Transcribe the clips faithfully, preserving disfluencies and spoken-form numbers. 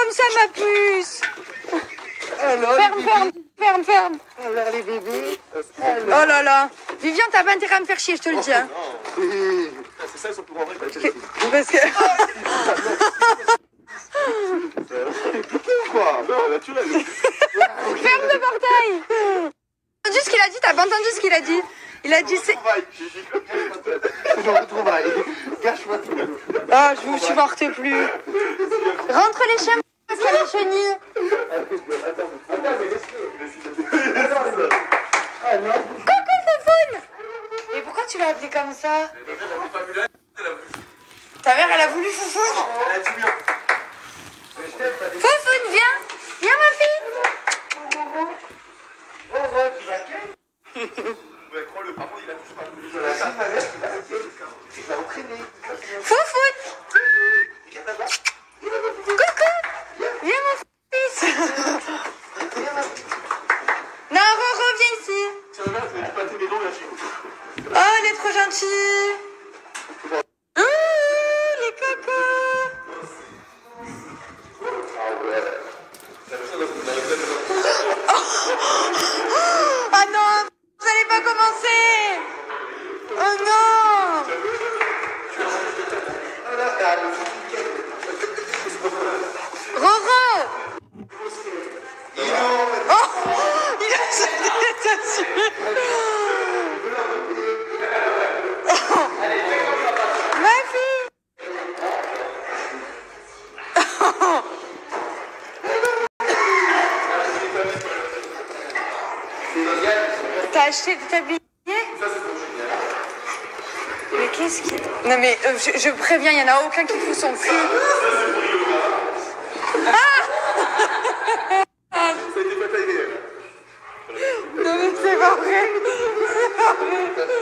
comme ça, ma puce. Alors, ferme, ferme, ferme, ferme. Alors, les bébés. Alors. Oh là là. Vivian, t'as pas intérêt à me faire chier, je te le dis. Hein. Oui. C'est ça, ils sont plus grands. Parce que... Quoi? Non, naturel. Ferme le portail. T'as entendu ce qu'il a dit? T'as pas entendu ce qu'il a dit? Il a dit c'est... Je retrouvaille. Cache-moi tout. Ah, je vous supporte plus. Rentre les chiens parce qu'il y a les chenilles. Coucou Foufoune. Et pourquoi tu l'as appelé comme ça? Ta mère, elle a voulu Foufoune. Foufoune, viens. Viens ma fille. Foufoune. Coucou. Viens mon fils. Non, Roro, viens ici. Oh, elle est trop gentille. Ouh, les cocos. Ah non, vous n'allez pas commencer. Oh non. Roro. Oh, il a sauté dessus. Ma fille. T'as acheté de tablier? Mais qu'est-ce qui... Non mais euh, je, je préviens, il n'y en a aucun qui fout son cul. Ah. Non mais c'est pas vrai. C'est pas vrai.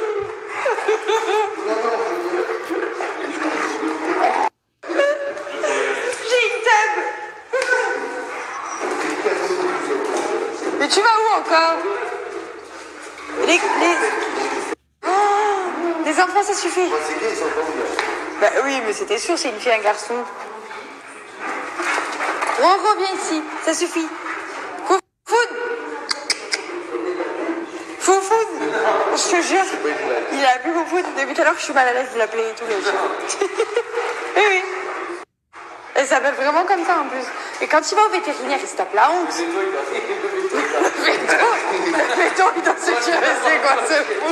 J'ai une table. Mais tu vas où encore? Les... les... Oh, les enfants, ça suffit. Bah oui, mais c'était sûr, c'est une fille, un garçon. Roro, viens ici, ça suffit. Foufoune. Foufoune. Je te jure, il a appelé Foufoune. Depuis tout à l'heure, je suis mal à l'aise de l'appeler et tout. Oui, oui. Elle s'appelle vraiment comme ça en plus. Et quand il va au vétérinaire, il se tape la honte. Mettons, il doit se tirer, c'est quoi ce fou?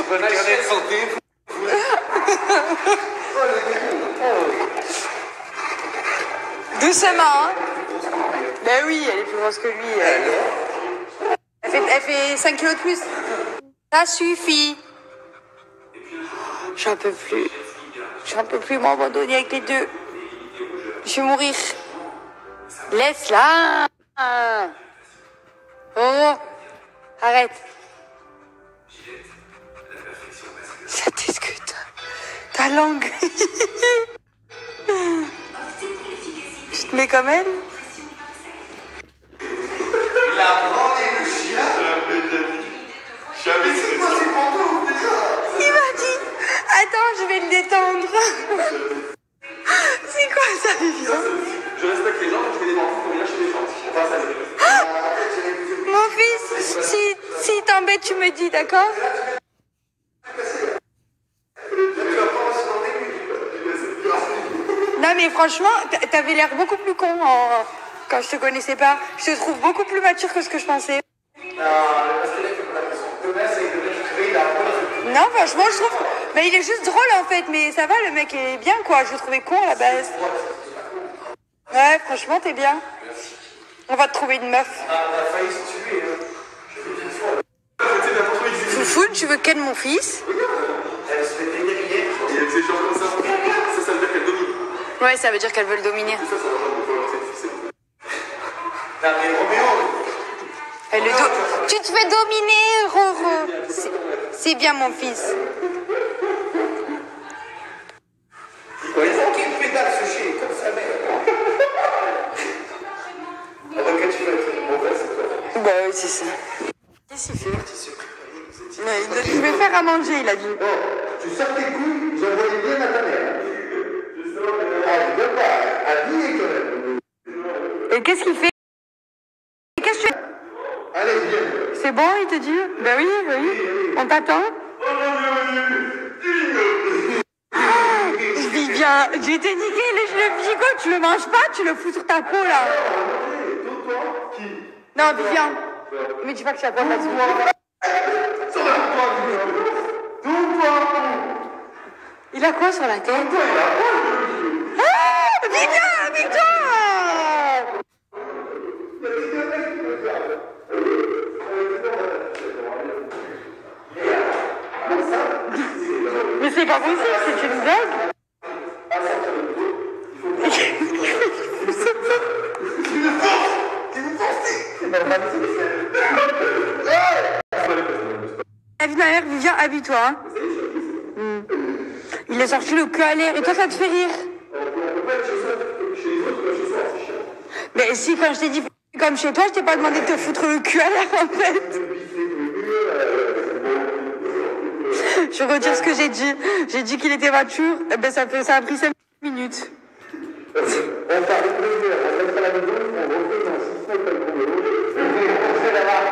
Doucement, hein? Ben oui, elle est plus grosse que lui. Elle, elle, fait, elle fait cinq kilos de plus. Ça suffit. J'en peux plus. J'en peux plus m'abandonner avec les deux. Je vais mourir. Laisse-la. Oh, arrête. Ça discute. Ta langue. Tu te mets comme elle? Il a branlé le chien. Mais c'est quoi ces pantoufles déjà? Il m'a dit, attends, je vais le détendre. C'est quoi ça, Vivian? Je respecte les gens, je fais des pantoufles pour venir chez les gens. Enfin, ça, mon fils, si, si t'embête, tu me dis, d'accord? Non mais franchement, t'avais l'air beaucoup plus con en... quand je te connaissais pas. Je te trouve beaucoup plus mature que ce que je pensais. Non, franchement, je trouve... Mais il est juste drôle en fait, mais ça va, le mec est bien quoi. Je le trouvais con à la base. Ouais, franchement, t'es bien. On va te trouver une meuf. Foufoune, tu veux ken mon fils? Ouais, ça veut dire qu'elle veut le dominer. Elle le do... Tu te fais dominer, Roro. C'est bien mon fils. Il faut qu'il pédale ce chien, comme sa mère. Alors que tu vas être mauvaise, c'est toi. Bah oui, c'est ça. Qu'est-ce qu'il fait? Mais je vais faire à manger, il a dit. Bon, tu sors tes couilles, j'envoie les liens à ta mère. Ah, je veux pas, à dîner quand même. Et Et qu'est-ce qu'il fait? Qu'est-ce que tu... Allez, viens. C'est bon, il te dit? Ben oui, oui. On t'attend. Vivian, je vais te niquer le, le gigot, tu le manges pas, tu le fous sur ta peau là. Non, Vivian. Mais tu vois que tu as pas là-dessus. Il a quoi sur la tête? Ah, Vivian, Victor! Mais c'est pas possible, c'est une blague. La vie de ma mère, Vivian, habille-toi. Hein. Mm. Il a sorti le cul à l'air et toi ça te fait rire. Mais si, quand je t'ai dit comme chez toi, je t'ai pas demandé de te foutre le cul à l'air en fait. Je retire ce que j'ai dit. J'ai dit qu'il était mature. Eh ben ça, fait, ça a pris cinq minutes. On part de plaisir, on reste à la maison, on refait dans six mois comme on veut. On fait la marque.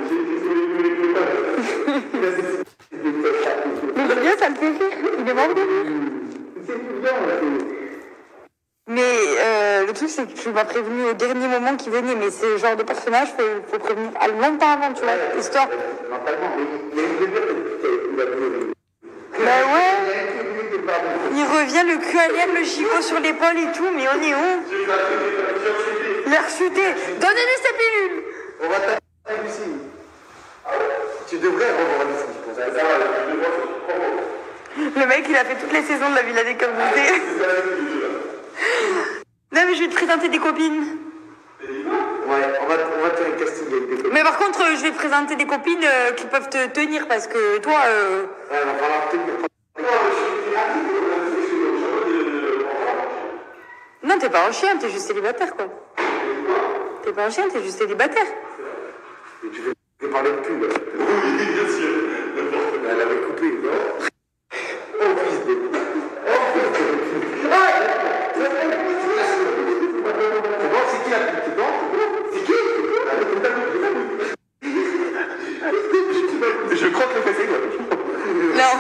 Mais Julien, ça me fait rire. Il est mort de rire. C'est bien, mais euh, le truc, c'est que tu m'as prévenu au dernier moment qu'il venait. Mais c'est le genre de personnage, il faut, faut prévenir à longtemps avant, tu vois, histoire. Mentalement, mais il y a une demi-heure qu'il a vu. Bah ouais. Il revient le cul à l'air, le gigot sur l'épaule et tout, mais on est où? L'air chuté. Donnez-lui cette pilule. On va t'attaquer Lucie. Tu devrais revoir Lucie. Le mec, il a fait toutes les saisons de la Villa des Cœurs Brisés. Non, mais je vais te présenter des copines. Ouais, on va, on va te faire un casting avec des copines. Mais par contre, je vais te présenter des copines euh, qui peuvent te tenir parce que toi. Euh... Ouais, il va falloir tenir. Non, t'es pas un chien, t'es juste célibataire, quoi. T'es pas un chien, t'es juste célibataire. Et tu veux parler de cul, là? Oui, bien sûr. Elle avait coupé, non? Oh, fils de... Oh, fils de... Ah! C'est bon, c'est qui la pute? C'est bon? C'est qui? Je crois que le fessé, quoi. Non.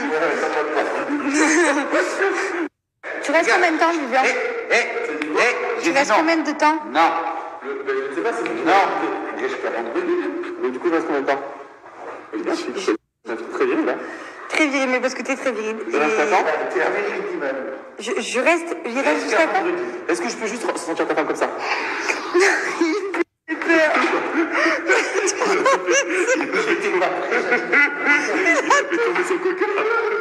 Tu restes combien de temps, Vivian? Eh, eh, eh, Tu restes combien de temps? Non. Je ne sais pas si... Non. Je peux rentrer. Mais du coup, je reste combien de temps? Je suis très viril, là. Très viril, mais parce que t'es très viril. Je reste à quand? T'es un viril, même. Je, je reste... J'y reste jusqu'à quand? Est-ce que je peux juste sentir ta femme comme ça? J'ai peur. Je vais tomber son coca.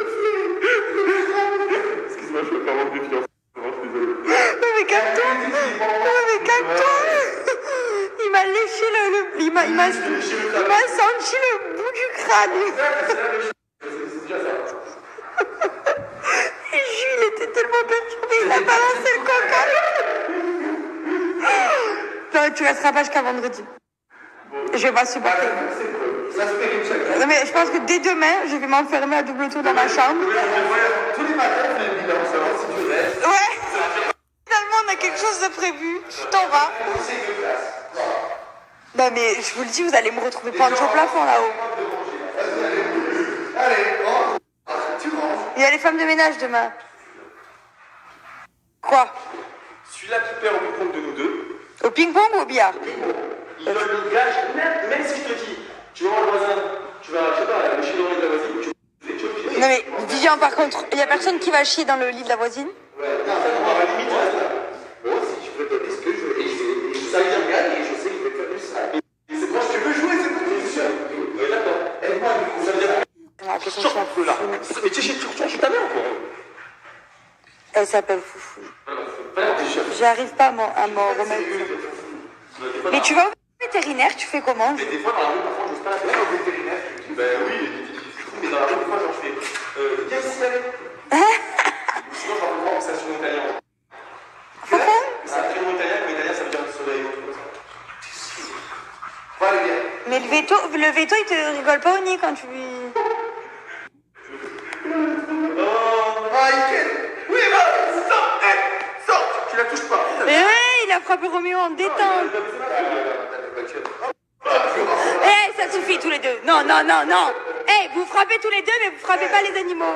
Excuse-moi, je peux pas avoir de défiance. Non mais calme-toi. Non mais calme-toi. Il m'a léché le... le il m'a il m'a, il m'a senti le bout du crâne. C'est déjà ça. Et Jules, il était tellement perturbé, il a balancé le coca. Non, tu resteras pas jusqu'à vendredi. Je vais pas supporter. Ça se fait une chaque. Non mais je pense que dès demain, je vais m'enfermer à double tour dans ma chambre. Tous les matins, on fait le bilan, savoir si tu restes. Ouais. Finalement, on a quelque chose de prévu. Tu t'en vas. Non mais je vous le dis, vous allez me retrouver penché au plafond là-haut. Allez, rentre. Tu rentres. Il y a les femmes de ménage demain. Quoi? Celui-là qui perd au ping-pong de nous deux, Au ping-pong ou au billard? il donne le gage, même, même si je te dis, tu vas voir le voisin, tu vas, je sais pas, le chier dans le lit de la voisine, tu vas tu vas- Non mais Vivian, par contre, il y a personne qui va chier dans le lit de la voisine? Ouais, non, ça, à la limite, je reste là. Moi aussi, je peux donner ce que je veux. Et je sais qu'il gagne et je sais qu'il fait faire du sale. C'est quand tu veux jouer, c'est quand tu veux jouer. Oui, d'accord. Aide-moi, du coup, ça veut dire. Ah, qu'est-ce qu'on Sors s'en un peu là. fout. Mais tu sais, tu retournes chez ta mère encore. Elle s'appelle Foufou. J'arrive pas à m'en à m'en remettre. Mais tu vas au vétérinaire, tu fais comment? Mais des fois, dans la rue, parfois, j'ose pas la faire au vétérinaire. Ben oui, mais dans la rue, des fois, j'en fais. Euh, viens ici, allez. Sinon, je vais voir que c'est un surnom italien. Pourquoi? C'est un prénom italien, mais italien, ça veut dire soleil. Bon, allez, viens. Mais le veto, le veto, il te rigole pas au nez quand tu lui... Ah, Ickel. Oui, va, sors, hey, sors, tu la touches pas. Eh ouais, il a frappe Roméo en détente. Eh, ça suffit tous les deux. Non, non, non, non. Eh, vous frappez tous les deux, mais vous frappez pas les animaux.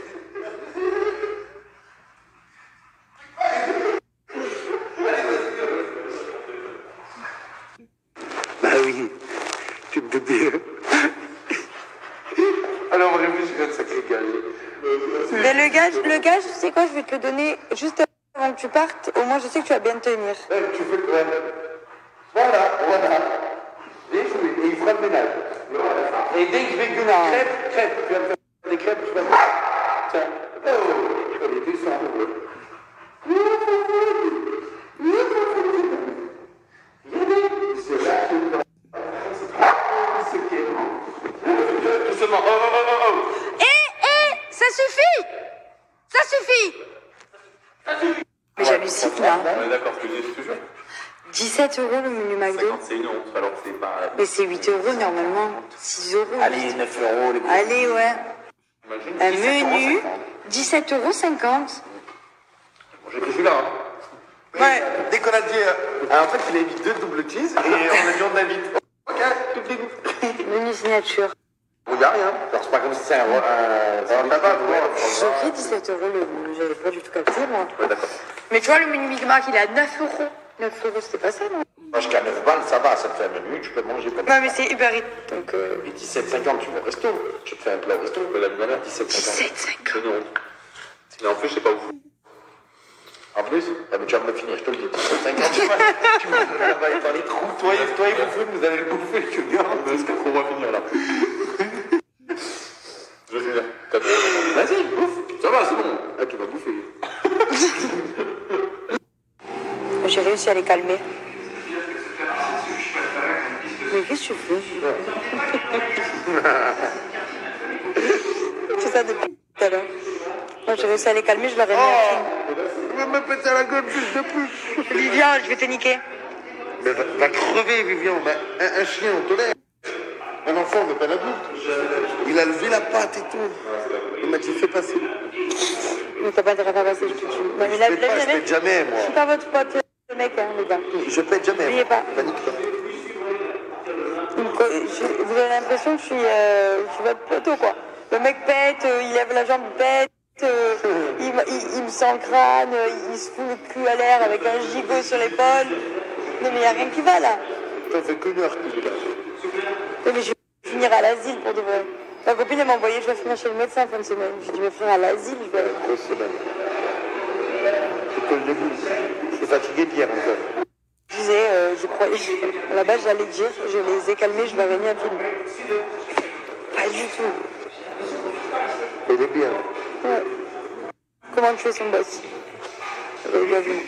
Bah oui, tu me dis. Alors on réfléchit à un sacré gage. Mais le gage, le gage, tu sais quoi, je vais te le donner juste avant que tu partes. Au moins, je sais que tu vas bien tenir. Ouais, tu fais quoi? Voilà, voilà. Bien joué. Et il fera le ménage. Et dès que je vais gueuler crêpes, crêpes, tu vas me faire des crêpes, je vais faire. Tiens. Oh, allez, descends. C'est là que c'est tout seulement. Oh, oh, oh, oh, oh. Eh, eh, ça suffit. Ça suffit. Ça suffit. Mais j'hallucine là. On est d'accord, ce que je dis toujours. dix-sept euros le menu McDo. cinquante, c'est une honte, alors que c'est pas. Mais c'est huit euros normalement. six euros. Allez, neuf euros. Les Allez, ouais. Imagine, Un dix-sept euros menu, cinquante. dix-sept euros cinquante. Bon, j'ai pris celui-là. Hein. Ouais. Dès qu'on a dit. Euh, en fait, il a mis deux double cheese et on a dit on invite. Ok, tout est Menu signature. Il n'y a rien. Alors, c'est pas comme si c'est un. un c'est un tabac, J'ai pris dix-sept euros le menu. J'avais pas du tout capté, moi. Ouais, d'accord. Mais tu vois, le menu Big Mac, il est à neuf euros. neuf euros, c'était pas ça, non? Moi, jusqu'à neuf balles, ça va, ça te fait un menu, tu peux manger comme Non, mais c'est Uber Eats. Donc, euh... Et dix-sept cinquante, tu vas au resto. Tu te fais un plat au resto, mais la même manière, dix-sept cinquante. dix-sept cinquante. C'est une honte. Sinon, en plus, je sais pas où. En plus, ah, mais tu vas me le finir, je te le dis. dix-sept cinquante, tu vas, tu vas aller dans les trous. Toi et, toi et vos fruits, vous allez le bouffer, je te le garantis. Est-ce qu'on va finir là? Je vais finir. Vas-y, bouffe. Ça va, c'est bon. Ah, tu vas bouffer. J'ai réussi à les calmer. Mais qu'est-ce que tu fais? C'est ça depuis tout à l'heure. Moi, j'ai réussi à les calmer, je leur ai mis un film. Tu vas me péter la gueule plus de plus. Vivian, je vais te niquer. Mais va, va crever, Vivian. Bah, un, un chien, on tolère. Un enfant, mais pas un adulte. Il a levé la patte et tout. Il m'a dit, fais passer. Mais t'as pas intérêt à faire passer, je te tue. Mais Je la, pète la, pas, la, je pète jamais, moi. je suis pas votre pote, le mec, hein, les gars. Je pète jamais. N'oubliez pas. Panique-toi. Donc, euh, je- vous avez l'impression que je suis, euh, je suis votre poteau, quoi. Le mec pète, euh, il lève la jambe, il pète, euh, il, me- il, il me sent le crâne, euh, il se fout le cul à l'air avec un gigot sur l'épaule. Non, mais il n'y a rien qui va, là. Ça fait qu'une heure qu'il passe. Non, mais je vais finir à l'asile, pour de vrai. Ma copine, elle m'a envoyé, je vais finir chez le médecin en fin de semaine. J'ai dit, mais finir à l'asile, je vais... Grosse semaine. C'est que le début. Je suis fatigué d'hier encore. Je disais, euh, je croyais, à la base, j'allais dire, je les ai calmés, je vais revenir à film. Pas du tout. Elle est bien. Ouais. Comment tu fais son boss? Euh, il a vu.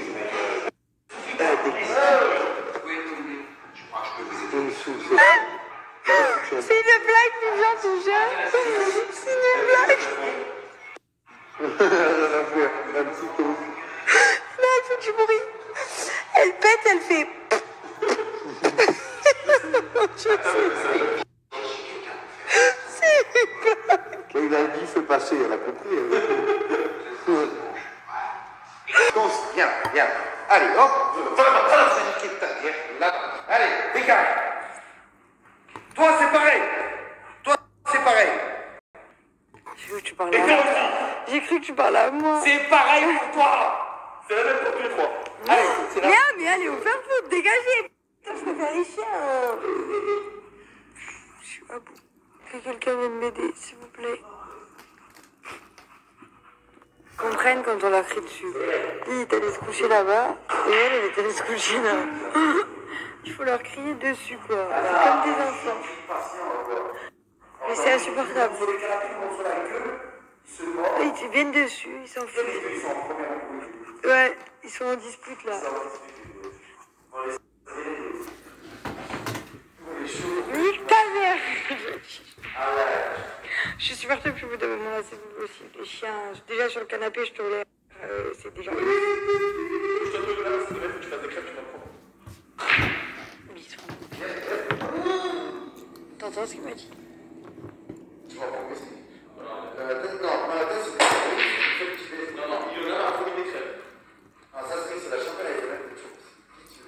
C'est une blague, Vivian, tu gères. C'est une blague. Un petit peu. Là, elle fait du bruit. Elle pète, elle fait... Je sais. C'est une blague. Mais il a dit, fais passer, elle a compris. Donc, viens, viens. Allez, hop. Voilà, voilà, c'est niqué ta guerre. Là, allez, dégage. Toi, c'est pareil. Toi, c'est pareil. J'ai cru que tu parlais à moi. J'ai cru que tu parlais à moi. C'est pareil pour toi. C'est la même pour tous les trois. Allez, c'est là. Mais, ah, mais allez, au faire foutre, dégagez. Putain, je préfère les chiens. euh. Je suis à bout. Que quelqu'un vienne m'aider, s'il vous plaît. Comprennent quand on leur crie dessus. Lui, il est allé se coucher là-bas, et elle, elle est allée se coucher là. Il faut leur crier dessus, quoi. C'est comme des enfants. Mais c'est insupportable. Ils viennent dessus, ils s'en foutent. Ouais, ils sont en dispute là. Nique ta mère. Je suis super que je vous donne mon assez possible. Les chiens, déjà sur le canapé, je tolère. Euh, c'est déjà. T'entends ce qu'il m'a dit? Non, non, il y en a un premier des crêpes. Ah, ça, c'est la champagne avec la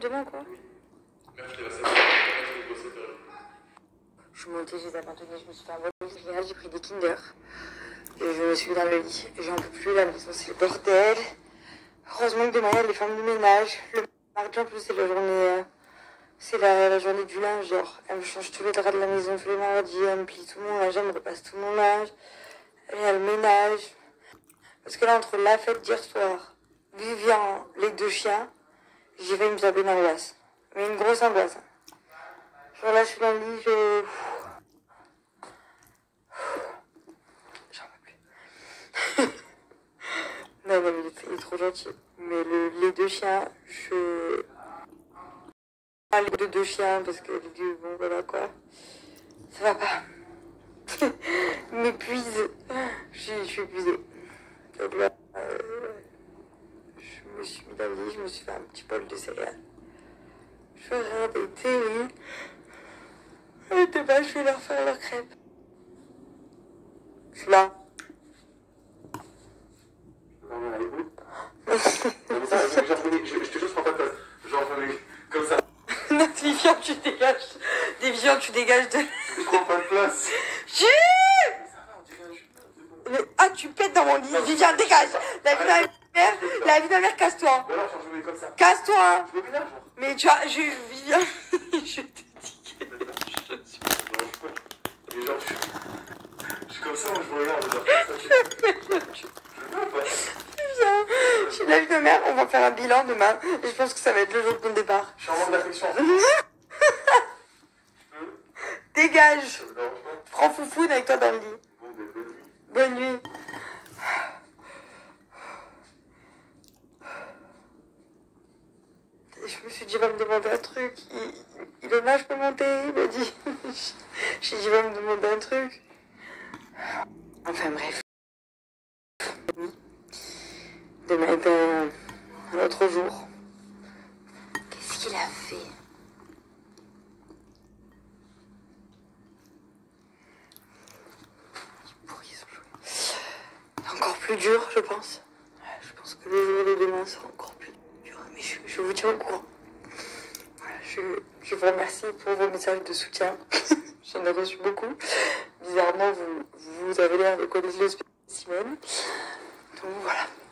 demain, quoi. Mercredi à sept heures. Mercredi à sept heures. Je suis montée, j'ai abandonné, je me suis fait un bon lit, j'ai pris des Kinder. Et je me suis mis dans le lit. Et j'en peux plus, la maison, c'est le bordel. Heureusement que demain, il y a les femmes de ménage. Le mardi, en plus, c'est la journée... Euh, c'est la, la journée du linge, genre. Elle me change tous les draps de la maison tous les mardis, elle me plie tout mon linge, elle me repasse tout mon linge. Elle a le ménage. Parce que là, entre la fête d'hier soir, Vivian, les deux chiens, j'ai failli me taper une angoisse. Mais une grosse angoisse. Genre là, je suis dans le lit, je... J'en peux plus. non, non, mais il est trop gentil. Mais le, les deux chiens, je... Ah, les deux, deux chiens, parce que les deux, bon, voilà quoi. Ça va pas. M'épuise. Je, je suis épuisée. Donc là, euh, je me suis mis dans le lit, je me suis fait un petit bol de céréales. Je regarde des télés. Et demain, je vais leur faire leur crêpe. Je suis là. Non, mais allez, où? Non, mais ça, genre, je, je te jure, je prends pas de genre, comme ça. Non, Vivian, tu dégages. Des Vivian, tu dégages de... Je prends pas de place. Chut! Mais, ah, tu pètes dans mon lit. Vivian, dégage. La vie de ma mère, la vie de ma mère, casse-toi. Mais alors, je vais comme ça. Casse-toi. Je me ménage, genre. Mais tu as... Je... Vivian, je te dis que... Mais genre, je, je suis comme ça, moi, je vous regarde. Genre, ça, je... je veux pas. Viens, je suis de la vie de ma mère. On va faire un bilan demain. Et je pense que ça va être le jour de mon départ. Je suis en manque d'affection. Dégage. Prends Foufoune avec toi dans le lit. Bonne nuit. Je me suis dit, il va me demander un truc. Il, il est là, je peux monter. Il m'a dit. J'ai dit, il va me demander un truc. Enfin bref. Demain est un, un autre jour. Qu'est-ce qu'il a fait? Encore plus dur, je pense. Je pense que le jour de demain sera encore plus dur. Mais je, je vous tiens au courant. Voilà, je, je vous remercie pour vos messages de soutien. J'en ai reçu beaucoup. Bizarrement, vous, vous avez l'air de connaître le spécimen. Donc voilà.